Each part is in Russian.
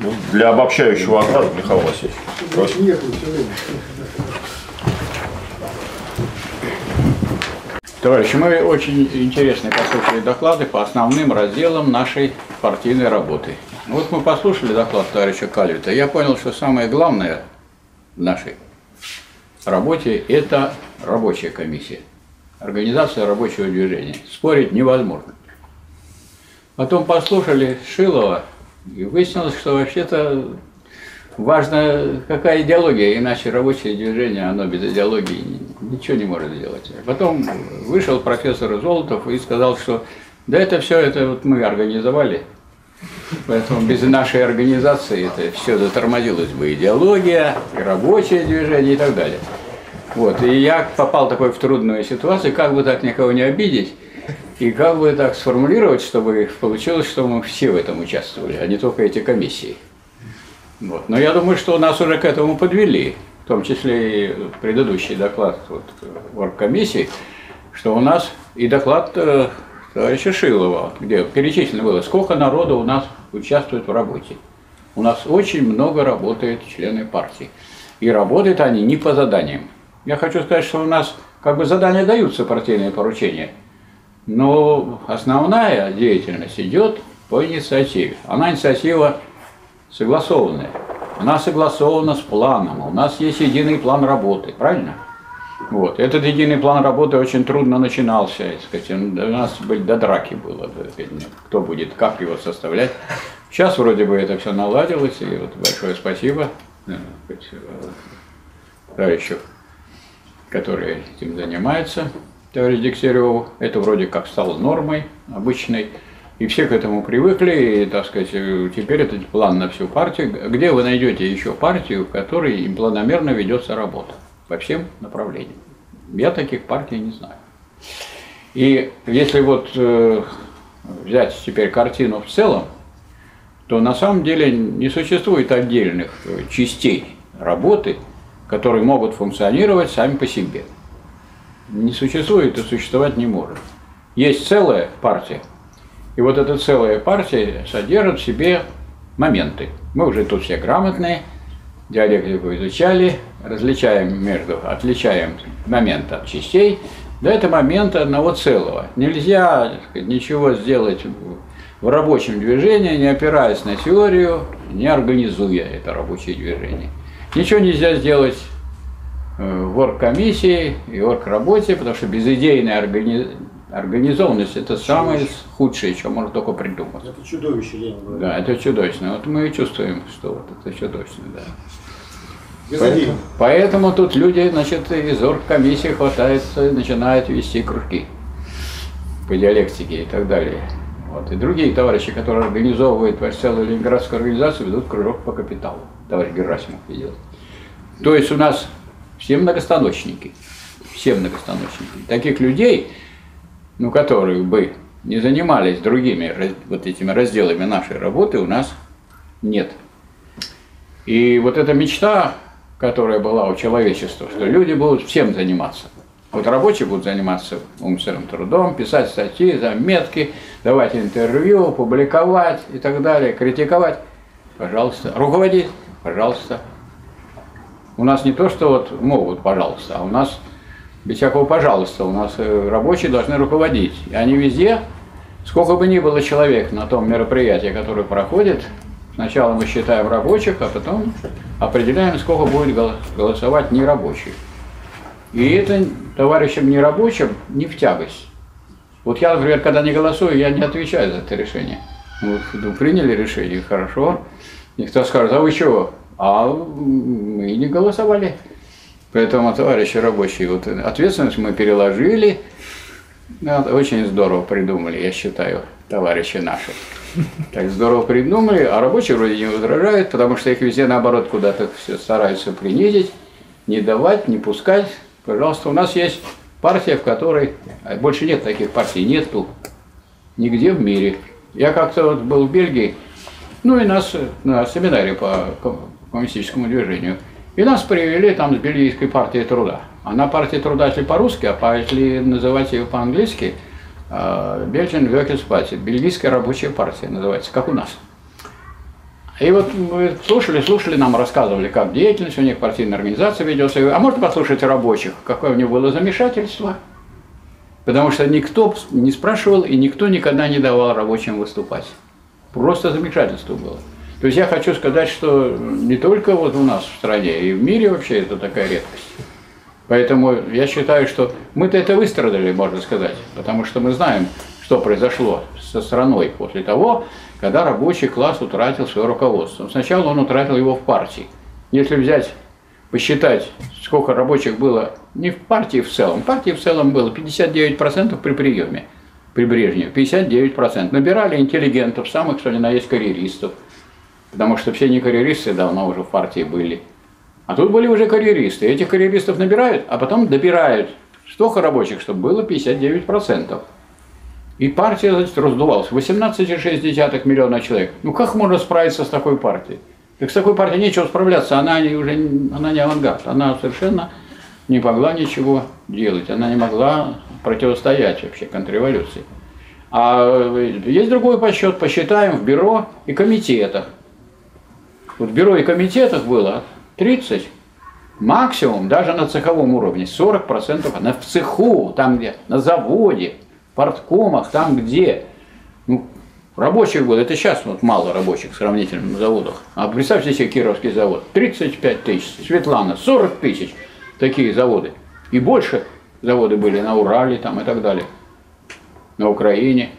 Ну, для обобщающего оклада, Михаил Васильевич. Просим. Товарищи, мы очень интересно послушали доклады по основным разделам нашей партийной работы. Вот мы послушали доклад товарища Кальвита, я понял, что самое главное в нашей работе – это рабочая комиссия, организация рабочего движения. Спорить невозможно. Потом послушали Шилова, и выяснилось, что вообще-то важно, какая идеология, иначе рабочее движение, оно без идеологии ничего не может сделать. Потом вышел профессор Золотов и сказал, что да это все, это вот мы организовали, поэтому без нашей организации это все затормозилось бы, идеология, и рабочее движение и так далее. Вот, и я попал такой в трудную ситуацию, как бы так никого не обидеть, и как бы так сформулировать, чтобы получилось, что мы все в этом участвовали, а не только эти комиссии. Вот. Но я думаю, что нас уже к этому подвели, в том числе и предыдущий доклад оргкомиссии, что у нас и доклад товарища Шилова, где перечислено было, сколько народу у нас участвует в работе. У нас очень много работает члены партии. И работают они не по заданиям. Я хочу сказать, что у нас как бы задания даются, партийные поручения, но основная деятельность идет по инициативе. Она инициатива согласованная. Она согласована с планом. У нас есть единый план работы, правильно? Вот. Этот единый план работы очень трудно начинался. Сказать, у нас до драки было. Кто будет, как его составлять. Сейчас вроде бы это все наладилось. И вот большое спасибо товарищу, который этим занимается, товарищ Дегтяреву. Это вроде как стало нормой обычной. И все к этому привыкли, и, так сказать, теперь это план на всю партию. Где вы найдете еще партию, в которой планомерно ведется работа по всем направлениям? Я таких партий не знаю. И если вот взять теперь картину в целом, то на самом деле не существует отдельных частей работы, которые могут функционировать сами по себе. Не существует и существовать не может. Есть целая партия. И вот эта целая партия содержит в себе моменты. Мы уже тут все грамотные, диалектику изучали, отличаем момент от частей. Да, это момент одного целого. Нельзя, так сказать, ничего сделать в рабочем движении, не опираясь на теорию, не организуя это рабочее движение. Ничего нельзя сделать в оргкомиссии и оргработе, потому что безидейная организованность – это самое худшее, что можно только придумать. Это чудовище, я не говорю. Да, это чудовищно. Вот мы и чувствуем, что вот это чудовищно, да. Поэтому тут люди, значит, из оргкомиссии хватаются и начинают вести кружки по диалектике и так далее. Вот. И другие товарищи, которые организовывают целую ленинградскую организацию, ведут кружок по капиталу. Товарищ Герасимов ведет. То есть у нас все многостаночники. Все многостаночники. Таких людей, ну, которые бы не занимались другими вот этими разделами нашей работы, у нас нет. И вот эта мечта, которая была у человечества, что люди будут всем заниматься. Вот рабочие будут заниматься умственным трудом, писать статьи, заметки, давать интервью, публиковать и так далее, критиковать. Пожалуйста. Руководить. Пожалуйста. У нас не то, что вот могут, пожалуйста, а у нас без всякого пожалуйста. У нас рабочие должны руководить. И они везде, сколько бы ни было человек на том мероприятии, которое проходит, сначала мы считаем рабочих, а потом определяем, сколько будет голосовать нерабочих. И это товарищам нерабочим не в тягость. Вот я, например, когда не голосую, я не отвечаю за это решение. Вот, приняли решение, хорошо. Никто скажет, а вы чего? А мы не голосовали. Поэтому, товарищи рабочие, вот ответственность мы переложили. Очень здорово придумали, я считаю, товарищи наши. Так здорово придумали, а рабочие вроде не возражают, потому что их везде, наоборот, куда-то все стараются принизить, не давать, не пускать. Пожалуйста, у нас есть партия, в которой больше нет таких партий, нету нигде в мире. Я как-то вот был в Бельгии, ну и нас на семинаре по коммунистическому движению. И нас привели там с бельгийской партией труда. Она партия труда, если по-русски, а если называть ее по-английски, Belgian Workers' Party, бельгийская рабочая партия называется, как у нас. И вот мы слушали, нам рассказывали, как деятельность у них, партийная организация ведется. А можно послушать рабочих, какое у них было замешательство? Потому что никто не спрашивал и никто никогда не давал рабочим выступать. Просто замешательство было. То есть я хочу сказать, что не только вот у нас в стране, и в мире вообще это такая редкость. Поэтому я считаю, что мы-то это выстрадали, можно сказать, потому что мы знаем, что произошло со страной после того, когда рабочий класс утратил свое руководство. Сначала он утратил его в партии. Если взять, посчитать, сколько рабочих было не в партии в целом, в партии в целом было 59% при приеме, при Брежневе, 59%. Набирали интеллигентов, самых, что ни на есть, карьеристов, потому что все не карьеристы давно уже в партии были. А тут были уже карьеристы. Этих карьеристов набирают, а потом добирают столько рабочих, чтобы было 59%. И партия, значит, раздувалась. 18,6 миллиона человек. Ну как можно справиться с такой партией? Так с такой партией нечего справляться, она не авангард. Она совершенно не могла ничего делать. Она не могла противостоять вообще контрреволюции. А есть другой подсчет. Посчитаем в бюро и комитетах. Вот в бюро и комитетах было 30, максимум, даже на цеховом уровне, 40% в цеху, там где, на заводе, в парткомах, там где. Ну, рабочих было, это сейчас вот мало рабочих сравнительно на заводах. А представьте себе Кировский завод, 35 тысяч, Светлана, 40 тысяч, такие заводы. И больше заводы были на Урале там, и так далее, на Украине.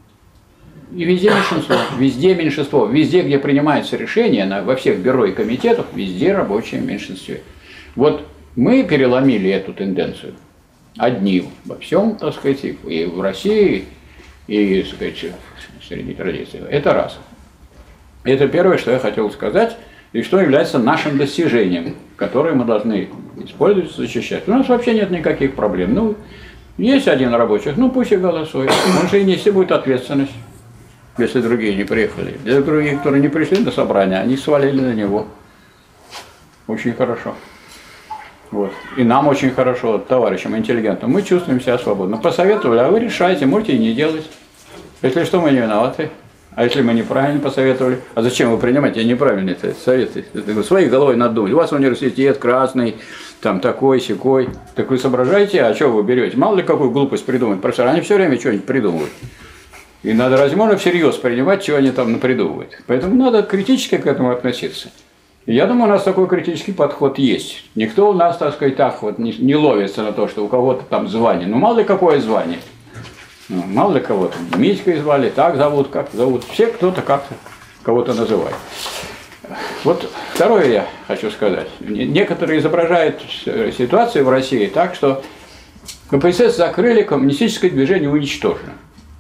И везде меньшинство, везде, где принимается решение, во всех бюро и комитетах, везде рабочее меньшинство. Вот мы переломили эту тенденцию одни во всем, так сказать, и в России, и, так сказать, среди традиций. Это раз. Это первое, что я хотел сказать, и что является нашим достижением, которое мы должны использовать, защищать. У нас вообще нет никаких проблем. Ну, есть один рабочий, ну пусть и голосует. Он же и нести будет ответственность, если другие не приехали. Для других, которые не пришли на собрание, они свалили на него. Очень хорошо. Вот. И нам очень хорошо, товарищам, интеллигентам. Мы чувствуем себя свободно. Посоветовали, а вы решаете, можете и не делать. Если что, мы не виноваты. А если мы неправильно посоветовали? А зачем вы принимаете неправильные советы? Своей головой надо думать. У вас университет красный, там такой, сякой. Так вы соображаете, а что вы берете? Мало ли какую глупость придумать. Профессор, они все время что-нибудь придумывают. И надо возможно всерьез принимать, чего они там придумывают. Поэтому надо критически к этому относиться. И я думаю, у нас такой критический подход есть. Никто у нас, так сказать, так вот не ловится на то, что у кого-то там звание. Ну мало ли какое звание. Ну, мало ли кого-то. Митькой звали, так зовут, как зовут. Все кто-то как-то кого-то называет. Вот второе я хочу сказать. Некоторые изображают ситуацию в России так, что КПСС закрыли, коммунистическое движение уничтожено.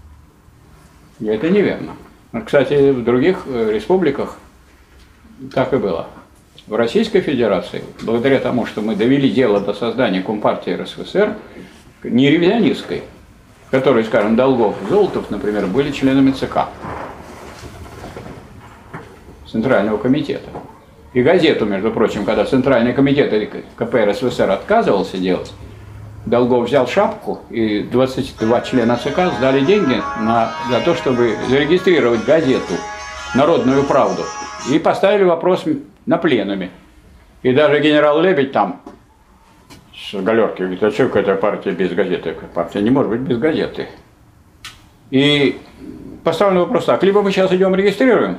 И это неверно. Кстати, в других республиках так и было. В Российской Федерации, благодаря тому, что мы довели дело до создания Компартии РСФСР, не ревизионистской, в которой, скажем, Долгов, Золотов, например, были членами ЦК, Центрального комитета. И газету, между прочим, когда Центральный комитет КП РСФСР отказывался делать, Долгов взял шапку, и 22 члена ЦК сдали деньги за то, чтобы зарегистрировать газету «Народную правду». И поставили вопрос на пленуме. И даже генерал Лебедь там с галерки говорит, а что какая-то партия без газеты? Партия не может быть без газеты. И поставлен вопрос так, либо мы сейчас идем регистрируем,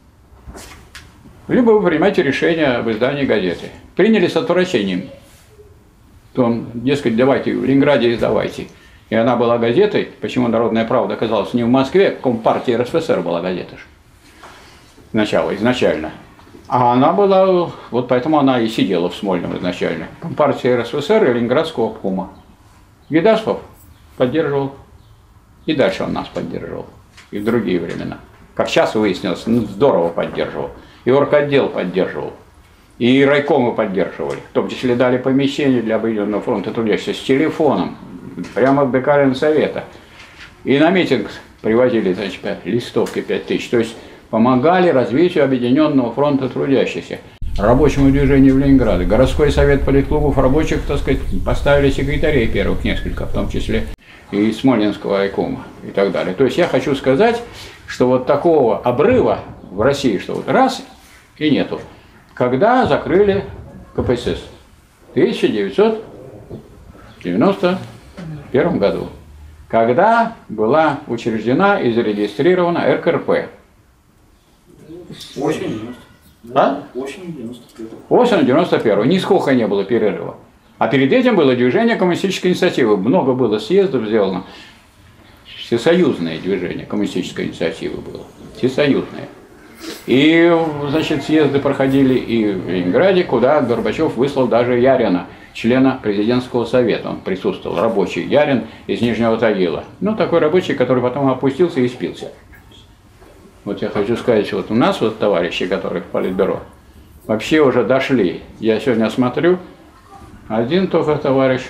либо вы принимаете решение об издании газеты. Приняли с отвращением. То, дескать, давайте, в Ленинграде издавайте. И она была газетой, почему «Народная правда» оказалась не в Москве, Компартия РСФСР была газета. Сначала, изначально. А она была, вот поэтому она и сидела в Смольном изначально. Компартия РСФСР и Ленинградского обкома. Гедаспов поддерживал. И дальше он нас поддерживал. И в другие времена. Как сейчас выяснилось, здорово поддерживал. И орготдел поддерживал. И райкомы поддерживали. В том числе дали помещение для Объединенного фронта трудящихся с телефоном. Прямо в БК Совета. И на митинг привозили, значит, листовки 5000. То есть помогали развитию Объединенного фронта трудящихся. Рабочему движению в Ленинграде. Городской совет политклубов рабочих, так сказать, поставили секретарей первых несколько, в том числе и Смоленского райкома и так далее. То есть я хочу сказать, что вот такого обрыва в России, что вот раз и нету. Когда закрыли КПСС? В 1991 году. Когда была учреждена и зарегистрирована РКРП? Осень 90. А? Осень 91. Осень 91. Нисколько не было перерыва. А перед этим было движение коммунистической инициативы. Много было съездов сделано. Всесоюзное движение коммунистической инициативы было. Всесоюзное. И, значит, съезды проходили и в Ленинграде, куда Горбачев выслал даже Ярина, члена президентского совета. Он присутствовал, рабочий Ярин из Нижнего Тагила. Ну, такой рабочий, который потом опустился и спился. Вот я хочу сказать, вот у нас вот товарищи, которые в Политбюро, вообще уже дошли. Я сегодня смотрю, один только товарищ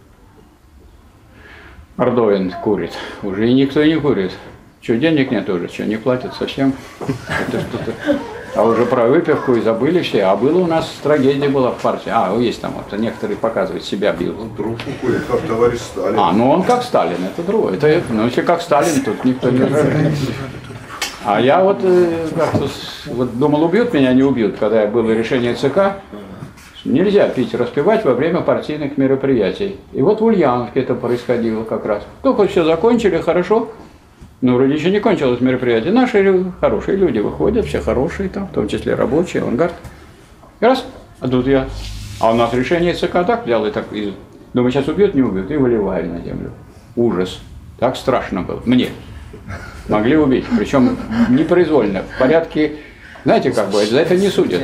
Ордовин курит. Уже и никто не курит. Что, денег нет уже? Что, не платят совсем? Это что-то... А уже про выпивку и забыли все. А было у нас трагедия была в партии. Есть там вот, некоторые показывают, себя бьют. Он трубку курит, как товарищ Сталин. Ну он как Сталин, это другое. Если как Сталин, тут никто не знает. А я вот как-то думал, убьют меня, не убьют, когда было решение ЦК. Нельзя пить, распивать во время партийных мероприятий. И вот в Ульяновске это происходило как раз. Только все закончили, хорошо. Но вроде еще не кончилось мероприятие. Наши хорошие люди выходят, все хорошие там, в том числе рабочие, авангард. И раз, а тут я. А у нас решение ЦК так взял и так. И, думаю, сейчас убьют, не убьют. И выливали на землю. Ужас. Так страшно было. Мне. Могли убить. Причем непроизвольно. В порядке. Знаете, как бывает, за это не судят.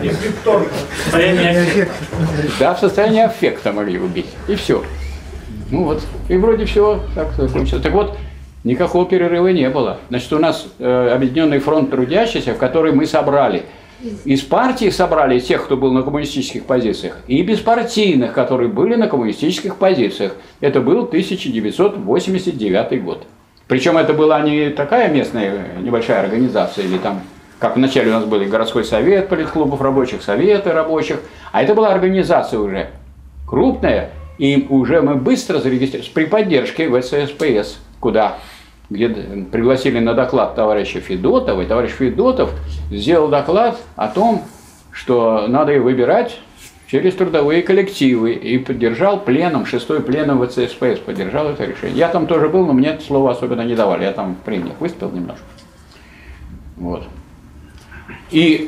Да, в состоянии аффекта могли убить. И все. Ну вот. И вроде все так закончилось. Так вот, никакого перерыва не было. Значит, у нас Объединенный фронт трудящихся, в который мы собрали. Из партии собрали тех, кто был на коммунистических позициях, и беспартийных, которые были на коммунистических позициях. Это был 1989 год. Причем это была не такая местная небольшая организация, или там, как вначале у нас был городской совет политклубов рабочих, советы рабочих, а это была организация уже крупная, и уже мы быстро зарегистрировались при поддержке ВЦСПС, где пригласили на доклад товарища Федотова, и товарищ Федотов сделал доклад о том, что надо и выбирать через трудовые коллективы, и поддержал пленум, 6-й пленум ВЦСПС, поддержал это решение. Я там тоже был, но мне это слово особенно не давали, я там при них выступил немножко. Вот. И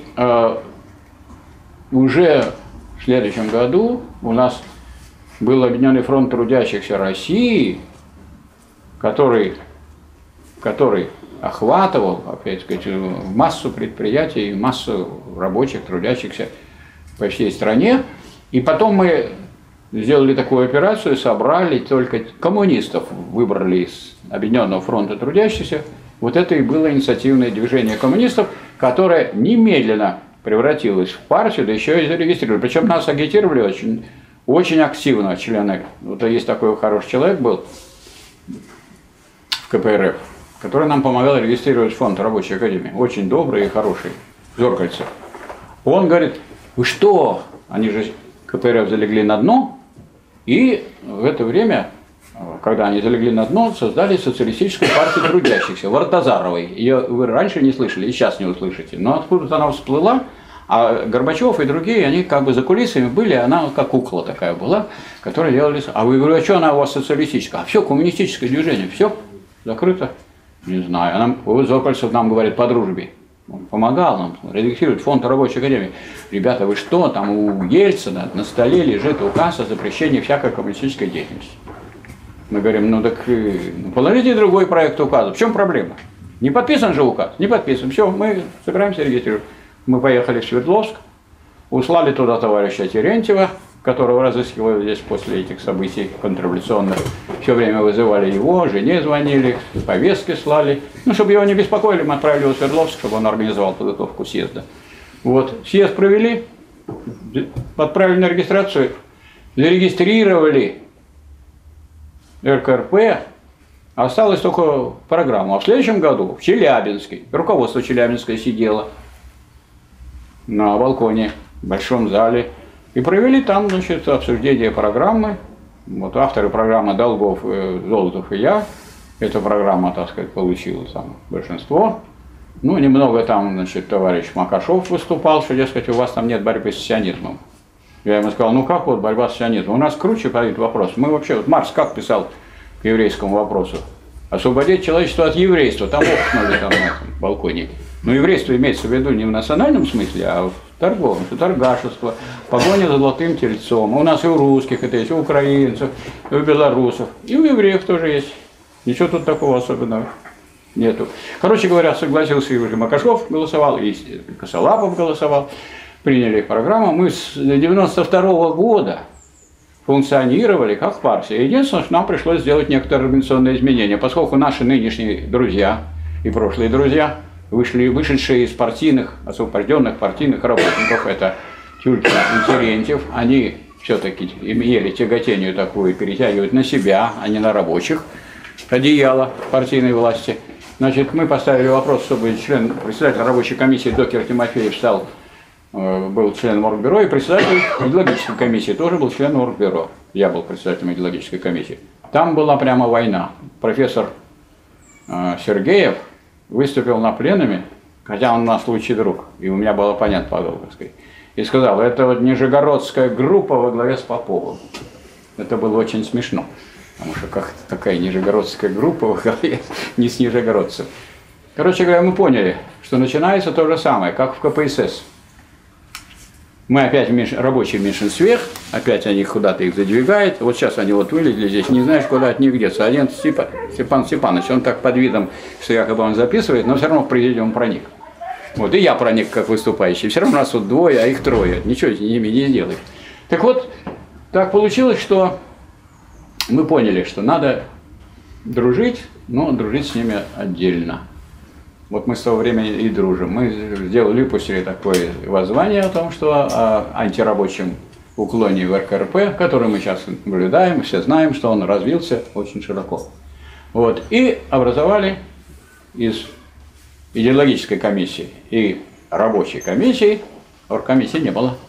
уже в следующем году у нас был Объединенный фронт трудящихся России, который охватывал, опять сказать, массу предприятий, массу рабочих, трудящихся по всей стране. И потом мы сделали такую операцию, собрали только коммунистов, выбрали из Объединенного фронта трудящихся. Вот это и было инициативное движение коммунистов, которое немедленно превратилось в партию, да еще и зарегистрировали. Причем нас агитировали очень, очень активно члены. Вот есть такой хороший человек был в КПРФ, который нам помогал регистрировать фонд Рабочей Академии. Очень добрый и хороший, Зоркальцев. Он говорит, вы что? Они же КПРФ залегли на дно, и в это время, когда они залегли на дно, создали социалистическую партию трудящихся, Вартазаровой. Ее вы раньше не слышали, и сейчас не услышите. Но откуда-то она всплыла, а Горбачев и другие, они как бы за кулисами были, она как кукла такая была, которая делали... А вы говорите, а что она у вас социалистическая? А все, коммунистическое движение, все закрыто. Не знаю. Зоркальцев нам говорит по дружбе. Он помогал нам редактировать фонд Рабочей Академии. Ребята, вы что, там у Ельцина на столе лежит указ о запрещении всякой коммунистической деятельности. Мы говорим, ну так положите другой проект указа. В чем проблема? Не подписан же указ? Не подписан. Все, мы собираемся регистрировать. Мы поехали в Свердловск, услали туда товарища Терентьева, которого разыскивали здесь после этих событий контрреволюционных. Все время вызывали его, жене звонили, повестки слали. Ну, чтобы его не беспокоили, мы отправили его в Свердловск, чтобы он организовал подготовку съезда. Вот, съезд провели, отправили на регистрацию, зарегистрировали РКРП, осталось только программу. А в следующем году в Челябинске, руководство Челябинска сидело на балконе в большом зале, и провели там, значит, обсуждение программы. Вот авторы программы Долгов, Золотов и я. Эта программа, так сказать, получила там большинство. Ну, немного там, значит, товарищ Макашов выступал, что, дескать, у вас там нет борьбы с сионизмом. Я ему сказал, ну как вот борьба с сионизмом? У нас круче стоит вопрос. Мы вообще, вот Маркс как писал к еврейскому вопросу? Освободить человечество от еврейства. Там охнули там на этом балконе. Но еврейство имеется в виду не в национальном смысле, а в торговом. Это торгашество, погоня за золотым тельцом. У нас и у русских это есть, и у украинцев, и у белорусов, и у евреев тоже есть. Ничего тут такого особенного нету. Короче говоря, согласился и Макашов голосовал, и Косолапов голосовал. Приняли программу. Мы с 92 года функционировали как партия. Единственное, что нам пришлось сделать некоторые организационные изменения, поскольку наши нынешние друзья и прошлые друзья, вышедшие из партийных, освобожденных партийных работников, это Тюлькин и Терентьев, они все-таки имели тяготению такую, перетягивают на себя, а не на рабочих, одеяло партийной власти. Значит, мы поставили вопрос, чтобы председатель рабочей комиссии доктор Тимофеев был членом Оргбюро, и председатель идеологической комиссии тоже был членом Оргбюро. Я был председателем идеологической комиссии. Там была прямо война. Профессор Сергеев выступил на пленуме, хотя он у нас лучший друг, и у меня был оппонент Павел, так сказать, и сказал, это вот нижегородская группа во главе с Поповым. Это было очень смешно, потому что как такая нижегородская группа во главе не с нижегородцем. Короче говоря, мы поняли, что начинается то же самое, как в КПСС. Мы опять в рабочем меньшинстве, опять они куда-то их задвигают. Вот сейчас они вот вылезли здесь, не знаешь, куда от них деться. Один Степан Степанович, он так под видом, что якобы он записывает, но все равно в президиум проник. Вот, и я проник как выступающий. Все равно у нас тут двое, а их трое. Ничего с ними не сделаешь. Так вот, так получилось, что мы поняли, что надо дружить, но дружить с ними отдельно. Вот мы с того времени и дружим. Мы выпустили такое воззвание о том, что о антирабочем уклоне в РКРП, который мы сейчас наблюдаем, все знаем, что он развился очень широко. Вот. И образовали из идеологической комиссии и рабочей комиссии, оргкомиссии не было.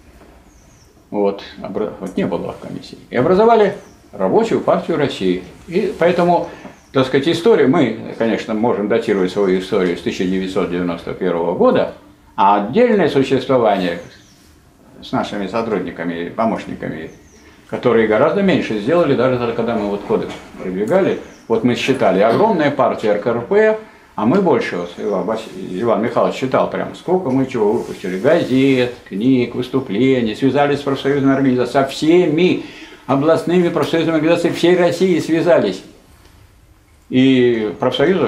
Вот не было оргкомиссии. И образовали Рабочую партию России. И поэтому, так сказать, историю, мы, конечно, можем датировать свою историю с 1991 года, а отдельное существование с нашими сотрудниками, помощниками, которые гораздо меньше сделали, даже когда мы вот кодекс продвигали, вот мы считали, огромная партия РКРП, а мы больше, вот, Иван Михайлович считал прямо, сколько мы чего выпустили, газет, книг, выступлений, связались с профсоюзными организациями, со всеми областными профсоюзными организациями всей России связались. И профсоюзы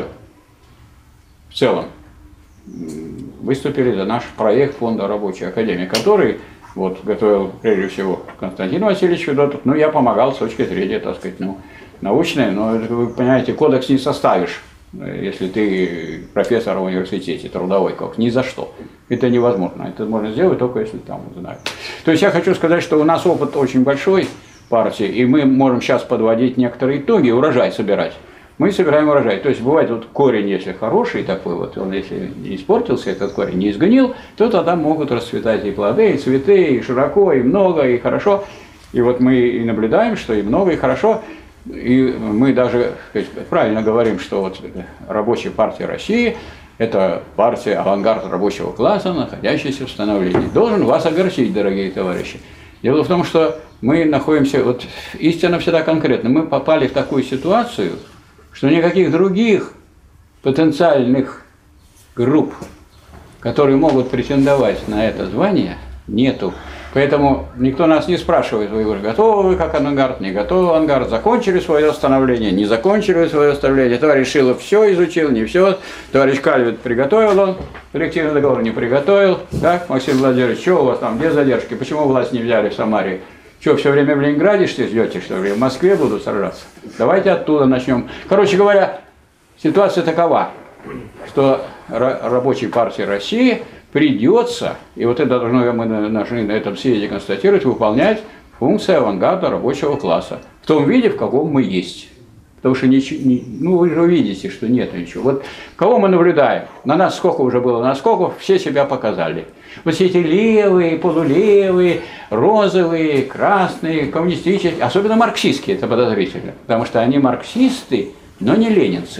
в целом выступили за наш проект Фонда Рабочей Академии, который вот готовил прежде всего Константин Васильевич Федотов. Ну, я помогал с точки зрения, так сказать, научной, но вы понимаете, кодекс не составишь, если ты профессор в университете, трудовой как, ни за что. Это невозможно. Это можно сделать только если там знают. То есть я хочу сказать, что у нас опыт очень большой партии, и мы можем сейчас подводить некоторые итоги, урожай собирать. Мы собираем урожай. То есть бывает вот корень, если хороший такой, вот он если не испортился, этот корень не изгнил, то тогда могут расцветать и плоды, и цветы, и широко, и много, и хорошо. И вот мы и наблюдаем, что и много, и хорошо. И мы даже правильно говорим, что вот Рабочая партия России – это партия авангард рабочего класса, находящаяся в становлении. Должен вас огорчить, дорогие товарищи. Дело в том, что мы находимся, вот истина всегда конкретна, мы попали в такую ситуацию, что никаких других потенциальных групп, которые могут претендовать на это звание, нету. Поэтому никто нас не спрашивает, вы уже готовы вы как авангард, не готовы авангард, закончили свое становление, не закончили свое становление. Товарищ Шилов все изучил, не все. Товарищ Кальвит приготовил он, коллективный договор не приготовил. Так, Максим Владимирович, что у вас там, где задержки, почему власть не взяли в Самаре? Что, все время в Ленинграде ждете, что ли? В Москве будут сражаться? Давайте оттуда начнем. Короче говоря, ситуация такова, что Рабочей партии России придется, и вот это должны мы должны на этом съезде констатировать, выполнять функции авангарда рабочего класса. В том виде, в каком мы есть. Потому что ну, вы же увидите, что нет ничего. Вот кого мы наблюдаем? На нас сколько уже было наскоков, все себя показали. Вот все эти левые, полулевые, розовые, красные, коммунистические, особенно марксистские, это подозрительно. Потому что они марксисты, но не ленинцы.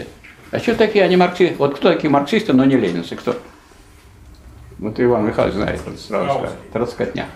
А что такие они марксисты? Вот кто такие марксисты, но не ленинцы? Кто? Вот Иван Михайлович знает, он сразу скажет. Троцкотня.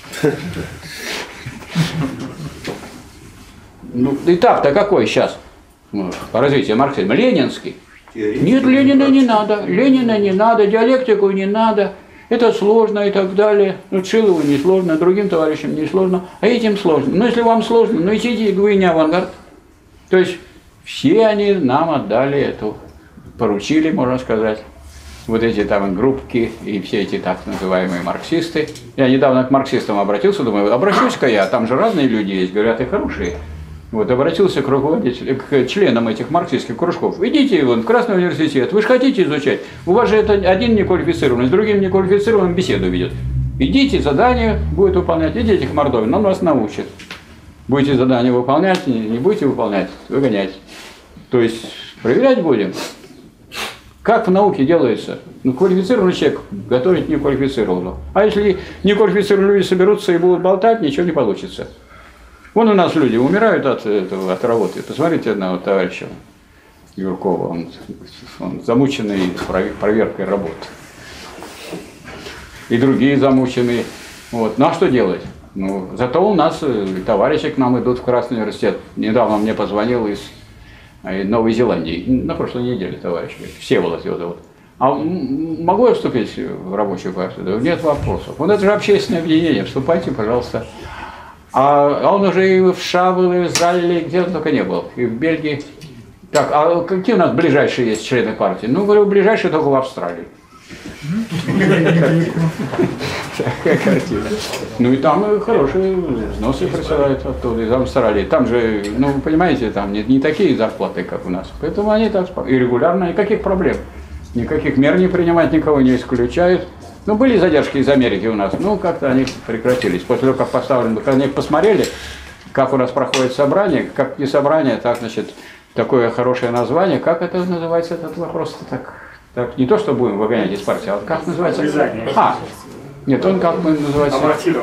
Ну, этап-то какой сейчас? По развитию марксизма? Ленинский. Нет, Ленина не надо. Ленина не надо, диалектику не надо. Это сложно и так далее. Ну, Шилову не сложно, другим товарищам не сложно, а этим сложно. Ну, если вам сложно, ну, идите, вы не авангард. То есть, все они нам отдали эту, поручили, можно сказать, вот эти там группки и все эти так называемые марксисты. Я недавно к марксистам обратился, думаю, обращусь-ка я, там же разные люди есть, говорят, и хорошие. Вот, обратился к руководителю, к членам этих марксистских кружков. Идите вон, в Красный университет, вы же хотите изучать. У вас же это один неквалифицированный, с другим неквалифицированным беседу ведет. Идите, задание будет выполнять, идите к Мордове, он вас научит. Будете задание выполнять, не будете выполнять, выгонять. То есть проверять будем. Как в науке делается? Ну, квалифицированный человек готовить неквалифицированного. А если неквалифицированные люди соберутся и будут болтать, ничего не получится. Вон у нас люди умирают от работы. Посмотрите одного товарища Юркова, он замученный проверкой работы. И другие замученные. Вот. Ну а что делать? Ну, зато у нас товарищи к нам идут в Красный университет. Недавно мне позвонил из Новой Зеландии. На прошлой неделе товарищ. Всеволод его зовут. А могу я вступить в рабочую партию? Да, нет вопросов. Вот это же общественное объединение. Вступайте, пожалуйста. А он уже и в США был, и в Израиле, где он только не был, и в Бельгии. Так, а какие у нас ближайшие есть члены партии? Ну, говорю, ближайшие только в Австралии. Такая картина. Ну и там хорошие взносы присылают оттуда, из Австралии. Там же, ну, вы понимаете, там не такие зарплаты, как у нас. Поэтому они так и регулярно, никаких проблем. Никаких мер не принимать, никого не исключают. Ну, были задержки из Америки у нас, ну, как-то они прекратились. После того, как поставлены, когда они посмотрели, как у нас проходит собрание, как не собрание, так, значит, такое хорошее название, как это называется, этот вопрос так, не то, что будем выгонять из партии, а как называется? Нет, он как бы называется?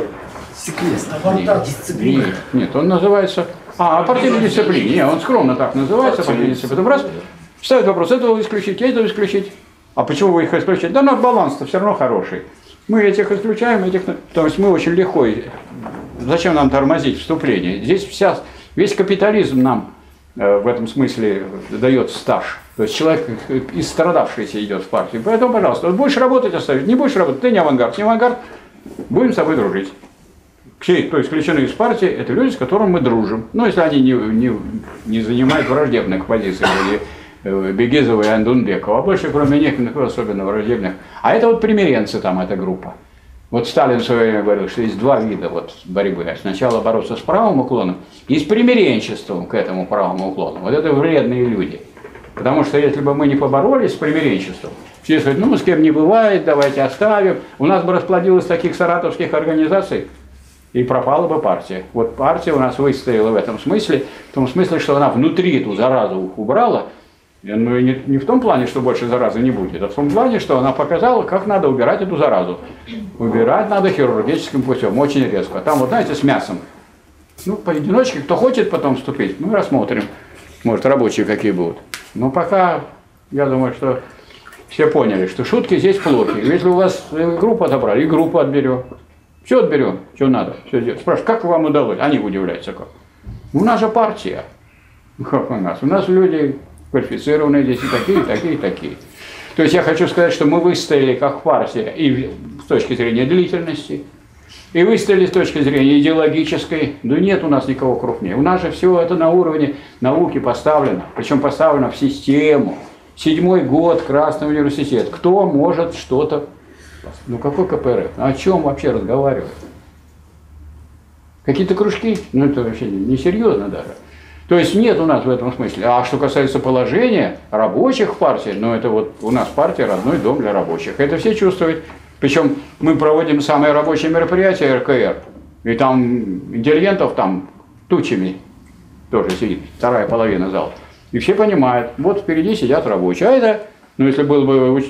Нет, он называется, партийной дисциплине, нет, он скромно так называется, партийной дисциплине. Потом раз, ставит вопрос, этого исключить, этого исключить. А почему вы их исключаете? Да, но баланс-то все равно хороший. Мы этих исключаем, то есть мы очень легко. Зачем нам тормозить вступление? Здесь весь капитализм нам в этом смысле дает стаж. То есть человек, истрадавшийся, идет в партию. Поэтому, пожалуйста, вот будешь работать, оставить, не будешь работать, ты не авангард, будем с тобой дружить. Все, кто исключены из партии, это люди, с которыми мы дружим. Ну, если они не занимают враждебных позиций, Бегизова и Андунбекова, а больше кроме них никаких особенно враждебных. А это вот примиренцы там, эта группа. Вот Сталин в свое время говорил, что есть два вида вот борьбы. Сначала бороться с правым уклоном и с примиренчеством к этому правому уклону. Вот это вредные люди. Потому что если бы мы не поборолись с примиренчеством, все сказать, ну с кем не бывает, давайте оставим. У нас бы расплодилось таких саратовских организаций, и пропала бы партия. Вот партия у нас выстояла в этом смысле, в том смысле, что она внутри эту заразу убрала. Ну, не в том плане, что больше заразы не будет, а в том плане, что она показала, как надо убирать эту заразу. Убирать надо хирургическим путем, очень резко. Там, вот знаете, с мясом. Ну, поодиночке, кто хочет потом вступить, мы рассмотрим. Может, рабочие какие будут. Но пока, я думаю, что все поняли, что шутки здесь плохи. Если у вас группу отобрали, и группу отберем. Все отберем, что надо. Все делать. Спрашивают, как вам удалось? Они удивляются, как. У нас же партия. Как у нас? У нас люди квалифицированные здесь и такие, и такие, и такие. То есть я хочу сказать, что мы выстояли как партия и с точки зрения длительности, и выстояли с точки зрения идеологической. Да нет у нас никого крупнее. У нас же все это на уровне науки поставлено, причем поставлено в систему. 7-й год, Красный университет. Кто может что-то... Ну какой КПРФ? О чем вообще разговаривать? Какие-то кружки? Ну это вообще несерьезно даже. То есть нет у нас в этом смысле. А что касается положения рабочих в партии, ну это вот у нас партия родной дом для рабочих. Это все чувствуют. Причем мы проводим самые рабочие мероприятия РКР. И там интеллигентов там тучами тоже сидит, вторая половина зала. И все понимают, вот впереди сидят рабочие. А это, ну если был бы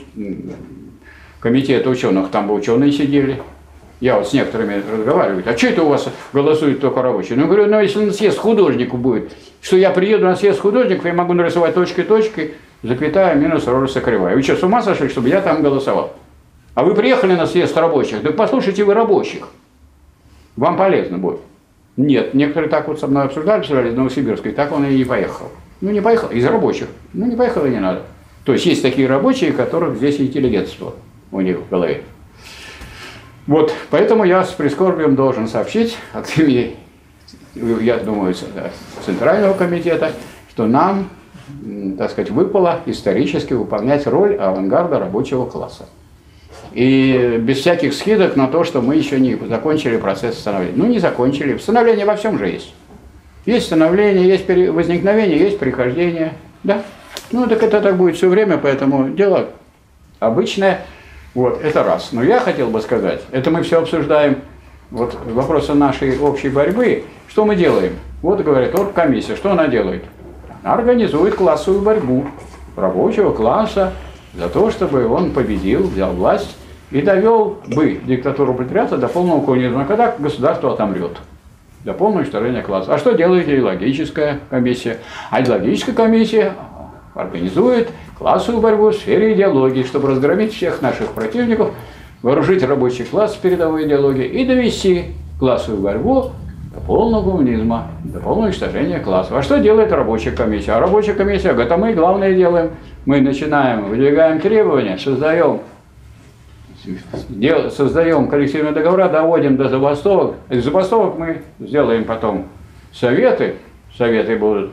комитет ученых, там бы ученые сидели. Я вот с некоторыми разговариваю, а что это у вас голосуют только рабочие? Ну, говорю, ну, если на съезд художнику будет, что я приеду на съезд художников, я могу нарисовать точкой-точкой, запятая, минус Роруса кривая. Вы что, с ума сошли, чтобы я там голосовал? А вы приехали на съезд рабочих, так послушайте вы рабочих. Вам полезно будет. Нет, некоторые так вот со мной обсуждали из Новосибирска, и так он и не поехал. Ну не поехал, из рабочих. Ну не поехал и не надо. То есть есть такие рабочие, которых здесь интеллигентство у них в голове. Вот, поэтому я с прискорбием должен сообщить от имени, я думаю, Центрального комитета, что нам, так сказать, выпало исторически выполнять роль авангарда рабочего класса. И без всяких скидок на то, что мы еще не закончили процесс становления. Ну, не закончили. Становление во всем же есть. Есть становление, есть возникновение, есть прихождение. Да? Ну, так это так будет все время, поэтому дело обычное. Вот, это раз. Но я хотел бы сказать, это мы все обсуждаем, вот вопросы нашей общей борьбы. Что мы делаем? Вот, говорит, оргкомиссия, что она делает? Она организует классовую борьбу рабочего класса за то, чтобы он победил, взял власть и довел бы диктатуру пролетариата до полного коммунизма, когда государство отомрет, до полного уничтожения класса. А что делает идеологическая комиссия? А идеологическая комиссия организует классовую борьбу в сфере идеологии, чтобы разгромить всех наших противников, вооружить рабочий класс в передовой идеологии и довести классовую борьбу до полного коммунизма, до полного уничтожения классов. А что делает рабочая комиссия? А рабочая комиссия говорит, а мы главное делаем. Мы начинаем, выдвигаем требования, создаем коллективные договора, доводим до забастовок. Из забастовок мы сделаем потом советы. Советы будут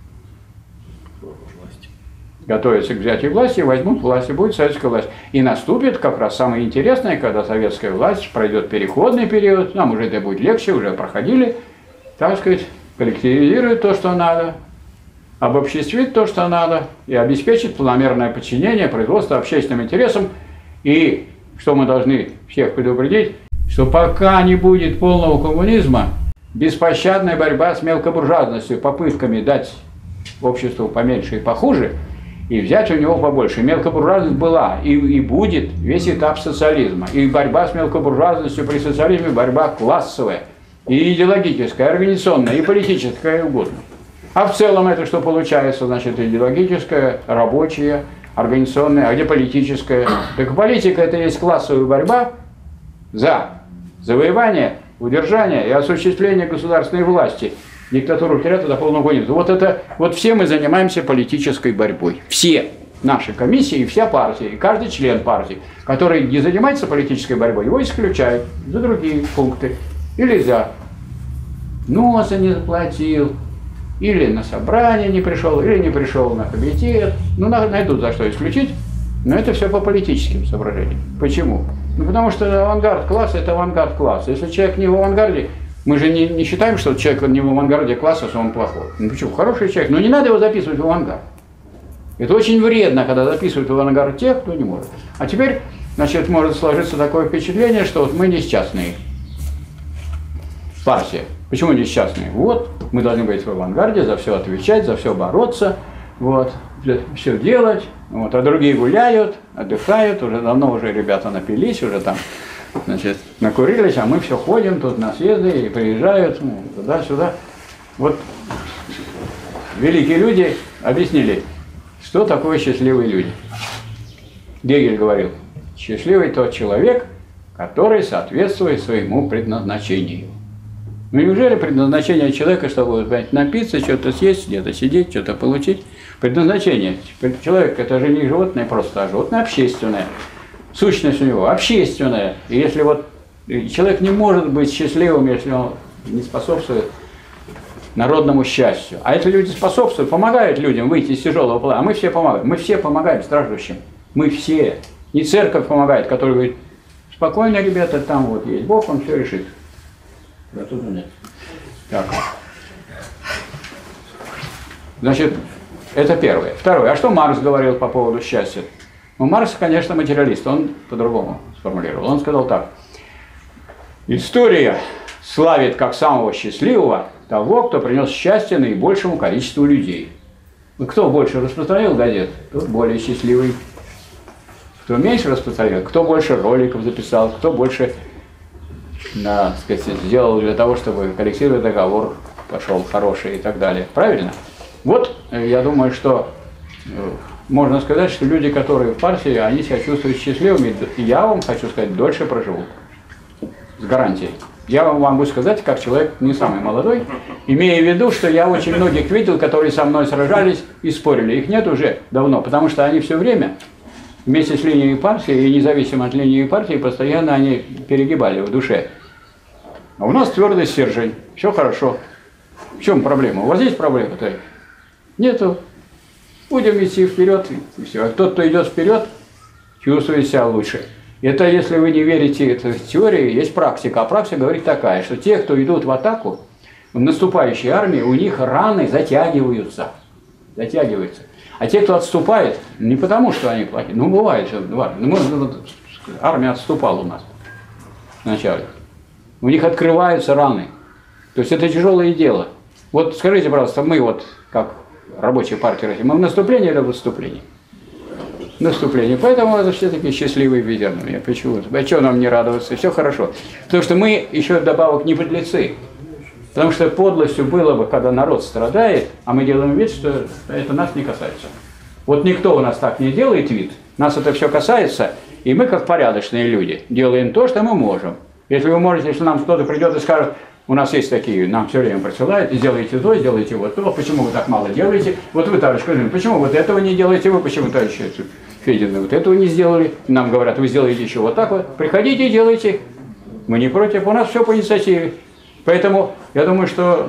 готовиться к взятию власти, возьмут власть, и будет советская власть. И наступит как раз самое интересное, когда советская власть пройдет переходный период, нам уже это будет легче, уже проходили, так сказать, коллективизирует то, что надо, обобществит то, что надо, и обеспечит планомерное подчинение производства общественным интересам. И что мы должны всех предупредить, что пока не будет полного коммунизма, беспощадная борьба с мелкобуржуазностью, попытками дать обществу поменьше и похуже, и взять у него побольше. Мелкобуржуазность была и будет весь этап социализма. И борьба с мелкобуржуазностью при социализме, борьба классовая, и идеологическая, и организационная, и политическая, какая угодно. А в целом это что получается? Значит, идеологическая, рабочая, организационная, а где политическая? Так политика – это есть классовая борьба за завоевание, удержание и осуществление государственной власти. Диктатуру пролетариата до полного коммунизма. Вот все мы занимаемся политической борьбой. Все наши комиссии и вся партия, и каждый член партии, который не занимается политической борьбой, его исключают за другие пункты. Или за носа не заплатил, или на собрание не пришел, или не пришел на комитет. Ну, найдут за что исключить, но это все по политическим соображениям. Почему? Ну, потому что авангард класса – это авангард класса. Если человек не в авангарде, мы же не считаем, что человек не в авангарде класса, что он плохой. Ну почему? Хороший человек, но не надо его записывать в авангард. Это очень вредно, когда записывают в авангард тех, кто не может. А теперь, значит, может сложиться такое впечатление, что вот мы несчастные. Партия. Почему несчастные? Вот, мы должны быть в авангарде, за все отвечать, за все бороться, вот, все делать, вот, а другие гуляют, отдыхают, уже давно уже ребята напились, уже там, значит, накурились, а мы все ходим тут на съезды и приезжают, ну, туда-сюда. Вот великие люди объяснили, что такое счастливые люди. Гегель говорил, счастливый тот человек, который соответствует своему предназначению. Ну неужели предназначение человека, чтобы напиться, что-то съесть, где-то сидеть, что-то получить? Предназначение. Человек – это же не животное просто, а животное общественное. Сущность у него общественная. И если вот человек не может быть счастливым, если он не способствует народному счастью. А если люди способствуют, помогают людям выйти из тяжелого положения, а мы все помогаем. Мы все помогаем страждущим. Мы все. Не церковь помогает, которая говорит, спокойно, ребята, там вот есть Бог, он все решит. Да тут нет. Так. Значит, это первое. Второе. А что Маркс говорил по поводу счастья? Ну, Маркс, конечно, материалист, он по-другому сформулировал. Он сказал так. История славит как самого счастливого того, кто принес счастье наибольшему количеству людей. Кто больше распространил газет, тот более счастливый. Кто меньше распространил, кто больше роликов записал, кто больше сказать, сделал для того, чтобы коллективный договор пошел хороший и так далее. Правильно? Вот, я думаю, что можно сказать, что люди, которые в партии, они себя чувствуют счастливыми. И я вам хочу сказать, дольше проживут. С гарантией. Я вам могу сказать, как человек не самый молодой, имея в виду, что я очень многих видел, которые со мной сражались и спорили. Их нет уже давно, потому что они все время вместе с линией партии и независимо от линии партии постоянно они перегибали в душе. А у нас твердый стержень, все хорошо. В чем проблема? У вас есть проблема-то? Нету. Будем идти вперед и все. А тот, кто идет вперед, чувствует себя лучше. Это, если вы не верите в теории, есть практика. А практика говорит такая, что те, кто идут в атаку, в наступающей армии, у них раны затягиваются. Затягиваются. А те, кто отступает, не потому, что они плохие. Ну, бывает же. Армия отступала у нас вначале. У них открываются раны. То есть это тяжелое дело. Вот скажите, пожалуйста, мы вот, как рабочая партия России, мы в наступлении или в отступлении? Наступление. Поэтому это все такие счастливые ветераны. Почему? А что нам не радоваться? Все хорошо. Потому что мы еще вдобавок не подлецы. Потому что подлостью было бы, когда народ страдает, а мы делаем вид, что это нас не касается. Вот никто у нас так не делает вид. Нас это все касается, и мы, как порядочные люди, делаем то, что мы можем. Если вы можете, если нам кто-то придет и скажет, у нас есть такие, нам все время присылают, сделайте то, сделайте вот то, почему вы так мало делаете? Вот вы, товарищ Кузьмин, почему вот этого не делаете, вы почему, товарищ Федин, вот этого не сделали? Нам говорят, вы сделаете еще вот так вот, приходите и делайте. Мы не против, у нас все по инициативе. Поэтому я думаю, что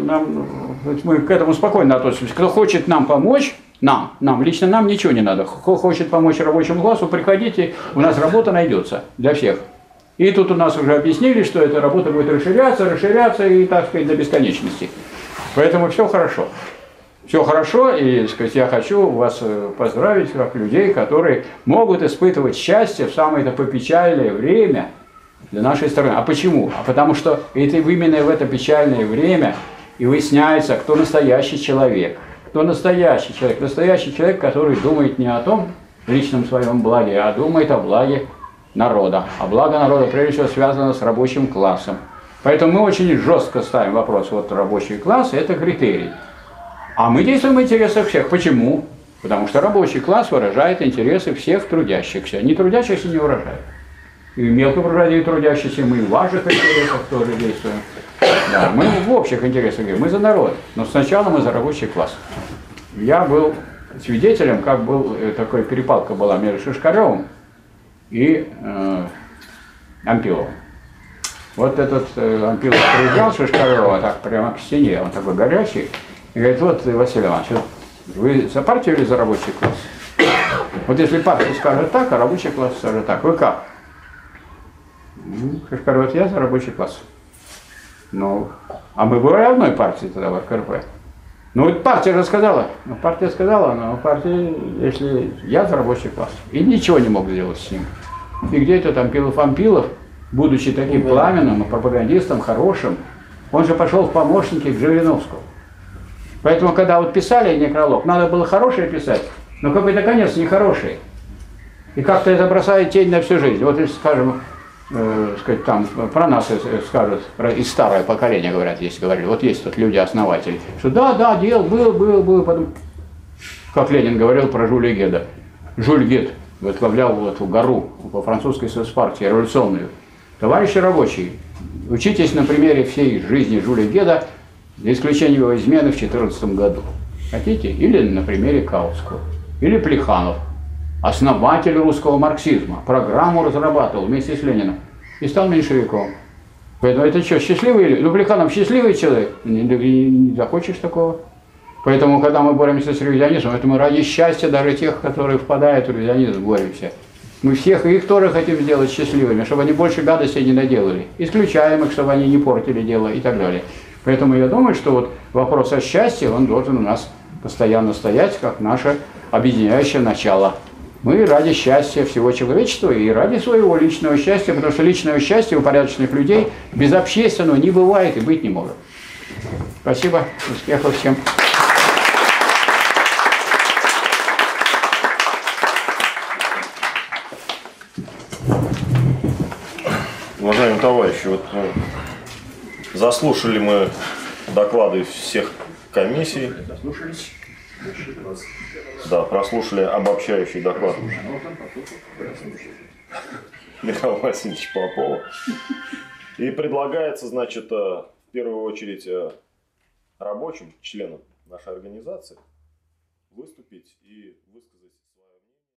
мы к этому спокойно относимся. Кто хочет нам помочь, лично нам ничего не надо. Кто хочет помочь рабочему классу, приходите, у нас работа найдется для всех. И тут у нас уже объяснили, что эта работа будет расширяться и, так сказать, до бесконечности. Поэтому все хорошо. Все хорошо, и, так сказать, я хочу вас поздравить, как людей, которые могут испытывать счастье в самое попечальное время для нашей страны. А почему? А потому что это именно в это печальное время и выясняется, кто настоящий человек. Кто настоящий человек? Настоящий человек, который думает не о том личном своем благе, а думает о благе народа. А благо народа, прежде всего, связано с рабочим классом. Поэтому мы очень жестко ставим вопрос, вот рабочий класс – это критерий. А мы действуем в интересах всех. Почему? Потому что рабочий класс выражает интересы всех трудящихся. Не трудящихся не выражает. И мелкобуржуазии трудящихся мы в ваших интересах тоже действуем. Да, мы в общих интересах, мы за народ. Но сначала мы за рабочий класс. Я был свидетелем, как был такой перепалка была между Шишкаревым и Ампиловым. Вот этот Ампилов приезжал Шишкарева так прямо к стене, он такой горячий, и говорит, вот, Василий Иванович, вы за партию или за рабочий класс? Вот если партия скажет так, а рабочий класс скажет так, вы как? Шишкарев, я за рабочий класс. Ну, а мы были одной партии тогда в РКРП. Ну, вот партия же сказала, но партия, если я за рабочий класс, и ничего не мог сделать с ним. И где этот Ампилов, будучи таким пламенным пропагандистом, хорошим, он же пошел в помощники к Жириновскому. Поэтому, когда вот писали некролог, надо было хорошее писать, но какой-то конец нехороший. И как-то это бросает тень на всю жизнь. Вот если, скажем, сказать, там про нас скажут, из старое поколение говорят, если говорили, вот есть тут люди-основатели, что да, дел был, потом, как Ленин говорил про Жюля Геда. Жюль Гед возглавлял вот эту гору по французской соцпартии, революционную. Товарищи рабочие, учитесь на примере всей жизни Жюля Геда, за исключением его измены в 2014 году. Хотите? Или на примере Каутского. Или Плеханов, основатель русского марксизма, программу разрабатывал вместе с Лениным и стал меньшевиком. Поэтому это что, счастливый? Ну, Плеханов счастливый человек, не захочешь такого. Поэтому, когда мы боремся с ревизионизмом, это мы ради счастья даже тех, которые впадают в ревизионизм, боремся. Мы всех их тоже хотим сделать счастливыми, чтобы они больше гадостей не наделали. Исключаем их, чтобы они не портили дело и так далее. Поэтому я думаю, что вот вопрос о счастье, он должен у нас постоянно стоять, как наше объединяющее начало. Мы ради счастья всего человечества и ради своего личного счастья, потому что личного счастья у порядочных людей без общественного не бывает и быть не может. Спасибо, успехов всем. Уважаемые товарищи, вот заслушали мы доклады всех комиссий. Да, прослушали обобщающий доклад Михаила Васильевича Попова. И предлагается, значит, в первую очередь рабочим, членам нашей организации выступить и высказать